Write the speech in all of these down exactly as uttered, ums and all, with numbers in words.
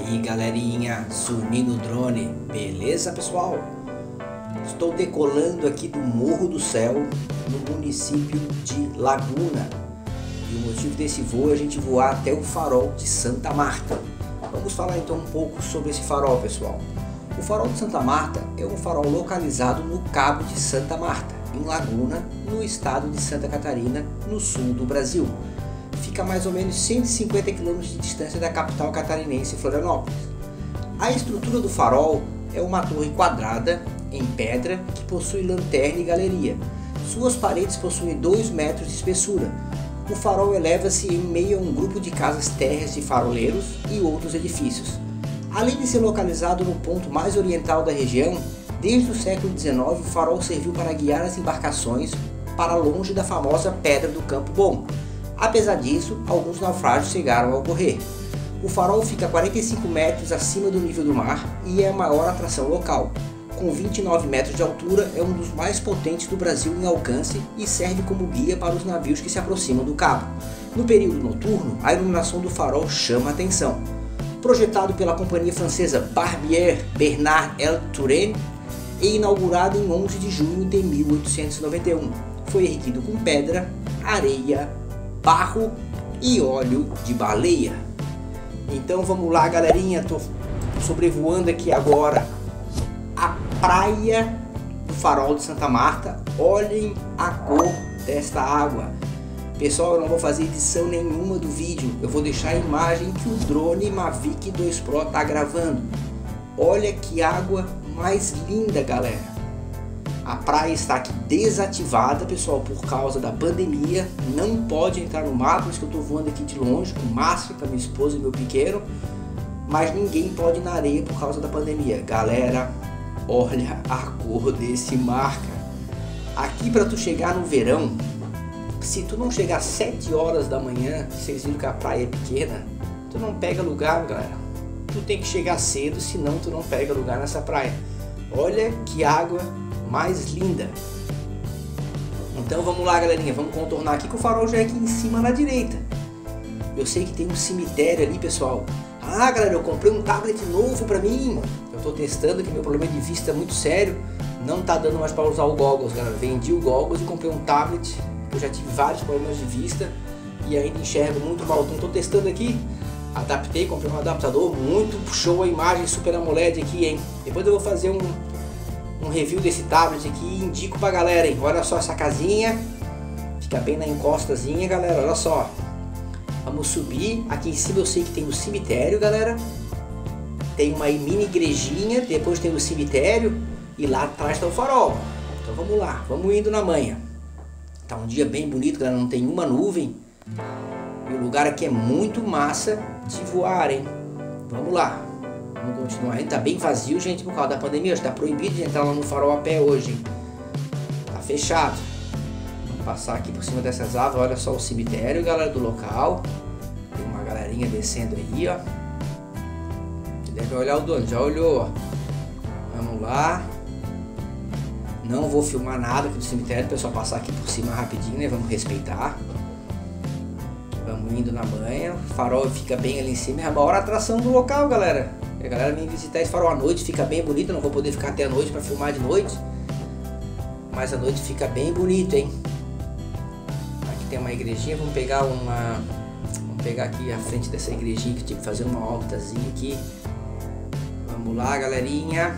aí, galerinha, Sunino Drone, beleza, pessoal? Estou decolando aqui do Morro do Céu, no município de Laguna. E o motivo desse voo é a gente voar até o farol de Santa Marta. Vamos falar então um pouco sobre esse farol, pessoal. O farol de Santa Marta é um farol localizado no Cabo de Santa Marta, em Laguna, no estado de Santa Catarina, no sul do Brasil. Fica a mais ou menos cento e cinquenta quilômetros de distância da capital catarinense, Florianópolis. A estrutura do farol é uma torre quadrada em pedra que possui lanterna e galeria. Suas paredes possuem dois metros de espessura. O farol eleva-se em meio a um grupo de casas térreas de faroleiros e outros edifícios. Além de ser localizado no ponto mais oriental da região, desde o século dezenove o farol serviu para guiar as embarcações para longe da famosa Pedra do Campo Bom. Apesar disso, alguns naufrágios chegaram a ocorrer. O farol fica a quarenta e cinco metros acima do nível do mar e é a maior atração local. Com vinte e nove metros de altura, é um dos mais potentes do Brasil em alcance e serve como guia para os navios que se aproximam do cabo. No período noturno, a iluminação do farol chama a atenção. Projetado pela companhia francesa Barbier Bernard El Touraine e inaugurado em onze de junho de mil oitocentos e noventa e um, foi erguido com pedra, areia, barro e óleo de baleia. Então vamos lá, galerinha, tô sobrevoando aqui agora a praia do farol de Santa Marta. Olhem a cor desta água. Pessoal, eu não vou fazer edição nenhuma do vídeo, eu vou deixar a imagem que o drone Mavic dois Pro tá gravando. Olha que água mais linda, galera. A praia está aqui desativada, pessoal, por causa da pandemia. Não pode entrar no mar, por isso que eu estou voando aqui de longe com máscara, com a minha esposa e meu pequeno. Mas ninguém pode ir na areia por causa da pandemia. Galera, olha a cor desse mar, cara. Aqui para tu chegar no verão, se tu não chegar às sete horas da manhã, vocês viram que a praia é pequena, tu não pega lugar, galera. Tu tem que chegar cedo, senão tu não pega lugar nessa praia. Olha que água mais linda. Então vamos lá, galerinha, vamos contornar aqui que o farol já é aqui em cima na direita. Eu sei que tem um cemitério ali, pessoal. Ah, galera, eu comprei um tablet novo pra mim. Eu tô testando que meu problema de vista é muito sério. Não tá dando mais para usar o goggles, galera. Vendi o goggles e comprei um tablet. Eu já tive vários problemas de vista e ainda enxergo muito mal. Então tô testando aqui. Adaptei, comprei um adaptador. Muito show a imagem Super AMOLED aqui, hein. Depois eu vou fazer um um review desse tablet aqui e indico pra galera, hein. Olha só essa casinha, fica bem na encostazinha, galera, olha só. Vamos subir, aqui em cima eu sei que tem o cemitério, galera. Tem uma mini igrejinha, depois tem o cemitério e lá atrás tá o farol. Então vamos lá, vamos indo na manha. Tá um dia bem bonito, galera, não tem uma nuvem. E o lugar aqui é muito massa de voar, hein. Vamos lá. Vamos continuar, ainda tá bem vazio, gente, por causa da pandemia. Está proibido de entrar lá no farol a pé hoje, hein? Tá fechado. Vamos passar aqui por cima dessas árvores. Olha só o cemitério, galera, do local. Tem uma galerinha descendo aí, ó. Você deve olhar o dono, já olhou, ó. Vamos lá. Não vou filmar nada aqui do cemitério, pessoal, passar aqui por cima rapidinho, né? Vamos respeitar. Vamos indo na manha. O farol fica bem ali em cima, é a maior atração do local, galera. A galera vem visitar esse farol à noite, fica bem bonito. Eu não vou poder ficar até a noite para filmar de noite, mas à noite fica bem bonito, hein. Aqui tem uma igrejinha, vamos pegar uma vamos pegar aqui a frente dessa igrejinha que eu tive que fazer uma órbitazinha aqui. Vamos lá, galerinha,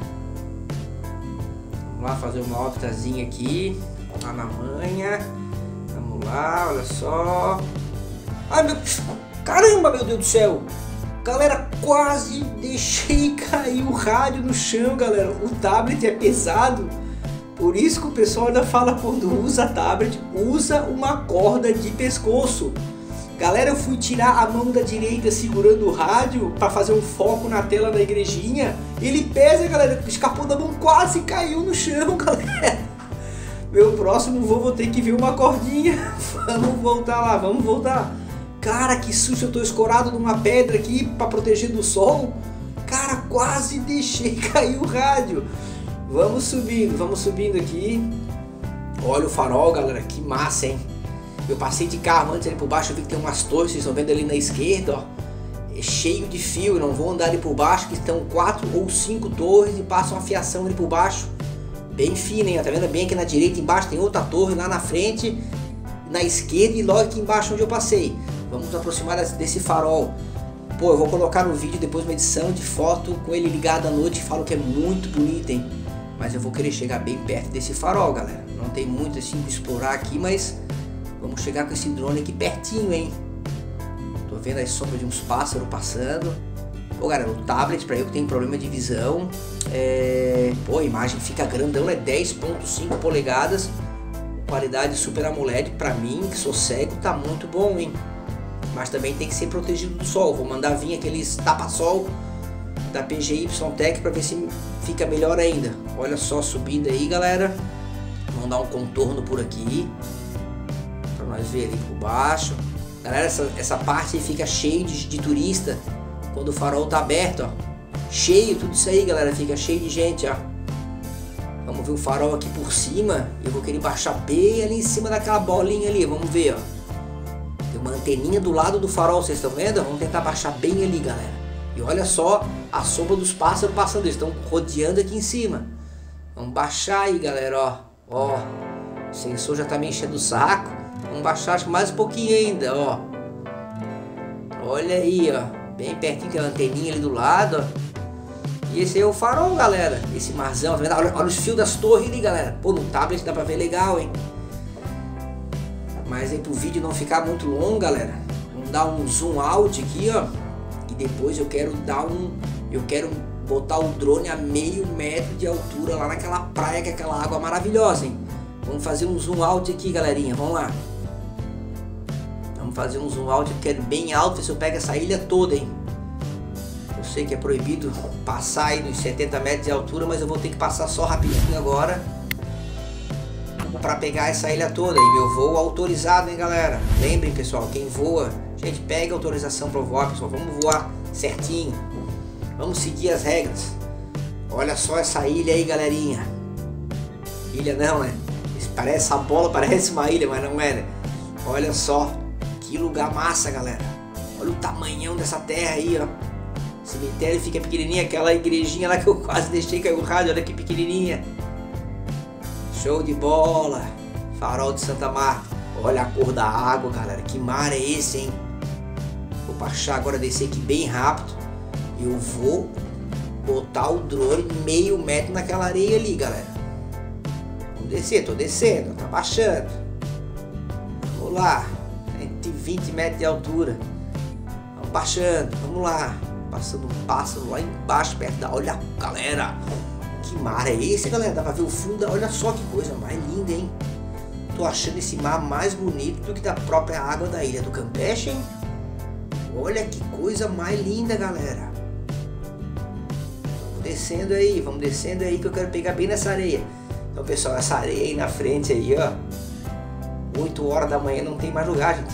vamos lá fazer uma órbitazinha aqui lá na manha. Vamos lá, olha só. Ai, meu, caramba, meu Deus do céu. Galera, quase deixei cair o rádio no chão, galera. O tablet é pesado, por isso que o pessoal ainda fala, quando usa tablet, usa uma corda de pescoço. Galera, eu fui tirar a mão da direita segurando o rádio para fazer um foco na tela da igrejinha. Ele pesa, galera, escapou da mão, quase caiu no chão, galera. Meu próximo voo vou ter que ver uma cordinha. Vamos voltar lá, vamos voltar. Cara, que susto, eu tô escorado numa pedra aqui para proteger do sol. Cara, quase deixei cair o rádio. Vamos subindo, vamos subindo aqui. Olha o farol, galera, que massa, hein? Eu passei de carro antes ali por baixo, eu vi que tem umas torres, vocês estão vendo ali na esquerda, ó. é cheio de fio, eu não vou andar ali por baixo, que estão quatro ou cinco torres e passam uma fiação ali por baixo, bem fina, hein? Tá vendo? Bem aqui na direita embaixo tem outra torre, lá na frente, na esquerda e logo aqui embaixo onde eu passei. Vamos nos aproximar desse farol. Pô, eu vou colocar no vídeo depois uma edição de foto com ele ligado à noite, falo que é muito bonito, hein? Mas eu vou querer chegar bem perto desse farol, galera. Não tem muito assim que explorar aqui, mas vamos chegar com esse drone aqui pertinho, hein? Tô vendo as sombras de uns pássaros passando. Pô, galera, o tablet, pra eu que tenho problema de visão, é... pô, a imagem fica grandão, é dez ponto cinco polegadas, qualidade Super AMOLED. Pra mim, que sou cego, tá muito bom, hein? Mas também tem que ser protegido do sol. Vou mandar vir aqueles tapa-sol da P G Y Tech para ver se fica melhor ainda. Olha só, subindo aí, galera. Vamos dar um contorno por aqui para nós ver ali por baixo. Galera, essa, essa parte aí fica cheio de, de turista quando o farol tá aberto, ó. Cheio, tudo isso aí, galera, fica cheio de gente, ó. Vamos ver o farol aqui por cima. Eu vou querer baixar bem ali em cima daquela bolinha ali. Vamos ver, ó. Tem uma anteninha do lado do farol, vocês estão vendo? Vamos tentar baixar bem ali, galera. E olha só a sombra dos pássaros passando, eles estão rodeando aqui em cima. Vamos baixar aí, galera, ó. Ó, o sensor já tá me enchendo o saco. Vamos baixar acho, mais um pouquinho ainda, ó. Olha aí, ó. Bem pertinho, tem uma anteninha ali do lado, ó. E esse aí é o farol, galera. Esse marzão, tá vendo? Olha, olha os fios das torres ali, galera. Pô, no tablet dá pra ver legal, hein? Mas aí pro vídeo não ficar muito longo, galera, vamos dar um zoom out aqui, ó. E depois eu quero dar um... Eu quero botar o drone a meio metro de altura lá naquela praia, que é aquela água maravilhosa, hein? Vamos fazer um zoom out aqui, galerinha. Vamos lá. Vamos fazer um zoom out, eu quero bem alto, ver se eu pego essa ilha toda, hein? Eu sei que é proibido passar aí nos setenta metros de altura, mas eu vou ter que passar só rapidinho agora para pegar essa ilha toda. E meu voo autorizado, hein, galera? Lembrem, pessoal, quem voa, gente, pega autorização para voar, pessoal. Vamos voar certinho. Vamos seguir as regras. Olha só essa ilha aí, galerinha. Ilha não, né? Parece essa bola, parece uma ilha, mas não é, né? Olha só que lugar massa, galera. Olha o tamanhão dessa terra aí, ó. O cemitério fica pequenininho, aquela igrejinha lá que eu quase deixei cair o rádio, olha que pequenininha. Show de bola. Farol de Santa Marta. Olha a cor da água, galera. Que mar é esse, hein? Vou baixar agora, descer aqui bem rápido. Eu vou botar o drone meio metro naquela areia ali, galera. Vamos descer, tô descendo, tá baixando. Vamos lá. cento e vinte metros de altura. Vamos baixando, vamos lá. Passando um pássaro lá embaixo, perto da... Olha, galera. Que mar é esse, galera? Dá pra ver o fundo? Olha só que coisa mais linda, hein? Tô achando esse mar mais bonito do que da própria água da Ilha do Campeche, hein? Olha que coisa mais linda, galera. Vamos descendo aí, vamos descendo aí que eu quero pegar bem nessa areia. Então, pessoal, essa areia aí na frente aí, ó. oito horas da manhã não tem mais lugar, gente.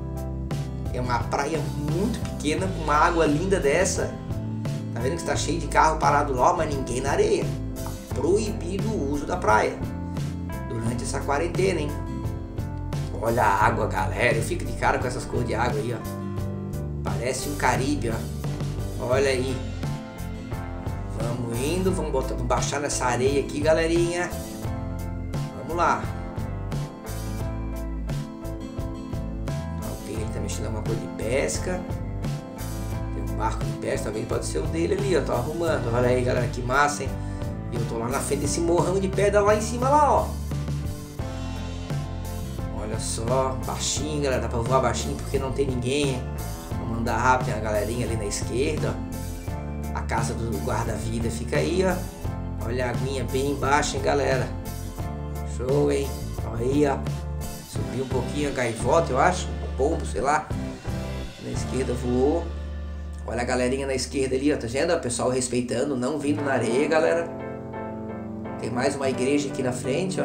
É uma praia muito pequena com uma água linda dessa. Tá vendo que está cheio de carro parado lá, mas ninguém na areia. Tá proibido o uso da praia durante essa quarentena, hein? Olha a água, galera. Eu fico de cara com essas cores de água aí, ó. Parece um Caribe, ó. Olha aí. Vamos indo, vamos, botar, vamos baixar nessa areia aqui, galerinha. Vamos lá. Alguém ele tá mexendo alguma coisa de pesca. Barco de pesca, talvez pode ser o dele ali, ó. Tô arrumando. Olha aí, galera, que massa, hein? E eu tô lá na frente desse morrão de pedra lá em cima, lá, ó. Olha só, baixinho, galera. Dá pra voar baixinho porque não tem ninguém, hein? Vamos andar rápido, tem uma galerinha ali na esquerda, ó. A casa do guarda-vida fica aí, ó. Olha a aguinha bem embaixo, hein, galera. Show, hein? Olha aí, ó. Subiu um pouquinho a gaivota, eu acho. Um pombo, sei lá. Na esquerda voou. Olha a galerinha na esquerda ali, ó, tá vendo? O pessoal respeitando, não vindo na areia, galera. Tem mais uma igreja aqui na frente, ó.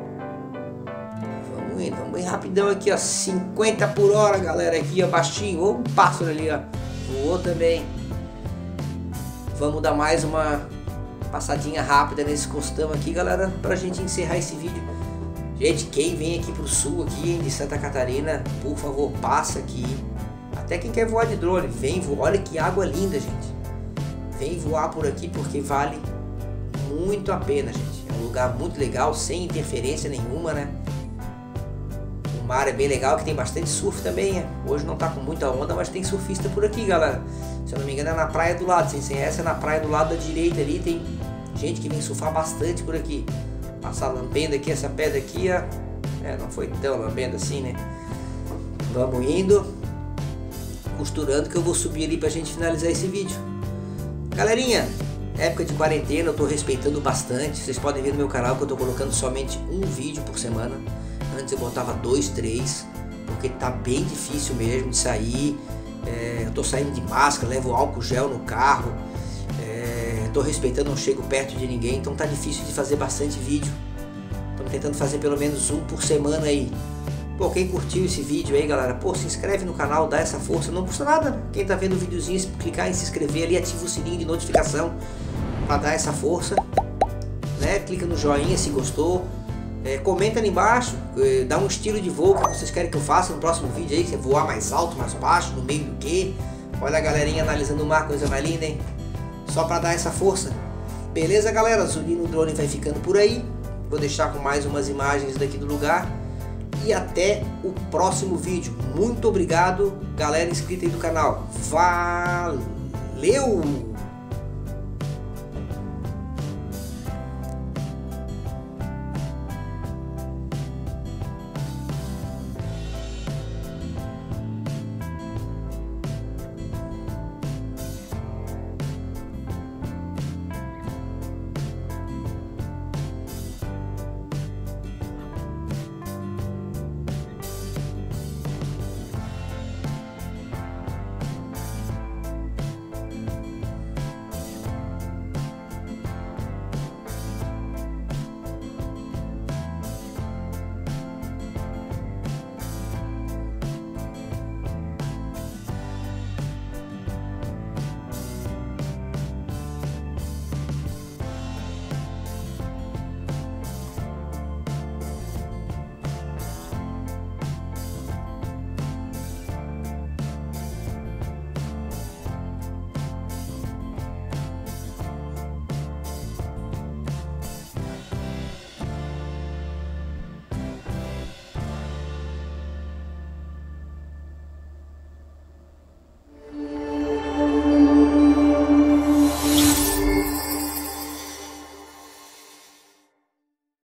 Vamos indo, vamos ir rapidão aqui, ó. cinquenta por hora, galera, aqui, ó, baixinho. Ou um pássaro ali, ó. Voou também. Vamos dar mais uma passadinha rápida nesse costão aqui, galera, pra gente encerrar esse vídeo. Gente, quem vem aqui pro sul, aqui de Santa Catarina, por favor, passa aqui Até quem quer voar de drone, vem voar. Olha que água linda, gente. Vem voar por aqui porque vale muito a pena, gente. É um lugar muito legal, sem interferência nenhuma, né? O mar é bem legal, que tem bastante surf também, né? Hoje não tá com muita onda, mas tem surfista por aqui, galera. Se eu não me engano é na praia do lado, sem essa é na praia do lado da direita ali, tem gente que vem surfar bastante por aqui. Passar lambendo aqui, essa pedra aqui, ó. É, não foi tão lambendo assim, né? Vamos indo, costurando, que eu vou subir ali pra gente finalizar esse vídeo. Galerinha, época de quarentena, eu tô respeitando bastante. Vocês podem ver no meu canal que eu tô colocando somente um vídeo por semana. Antes eu botava dois, três, porque tá bem difícil mesmo de sair. É, eu tô saindo de máscara, levo álcool gel no carro. É, tô respeitando, não chego perto de ninguém, então tá difícil de fazer bastante vídeo. Estamos tentando fazer pelo menos um por semana aí. Pô, quem curtiu esse vídeo aí, galera, pô, se inscreve no canal, dá essa força, não custa nada, né? Quem tá vendo o videozinho, clicar em se inscrever ali, ativa o sininho de notificação para dar essa força, né? Clica no joinha se gostou, é, comenta ali embaixo, é, dá um estilo de voo que vocês querem que eu faça no próximo vídeo aí, se é voar mais alto, mais baixo, no meio do que. Olha a galerinha analisando o mar, coisa mais linda, hein? Só para dar essa força. Beleza, galera? Zunino Drone vai ficando por aí. Vou deixar com mais umas imagens daqui do lugar. E até o próximo vídeo. Muito obrigado, galera inscrita aí do canal. Valeu!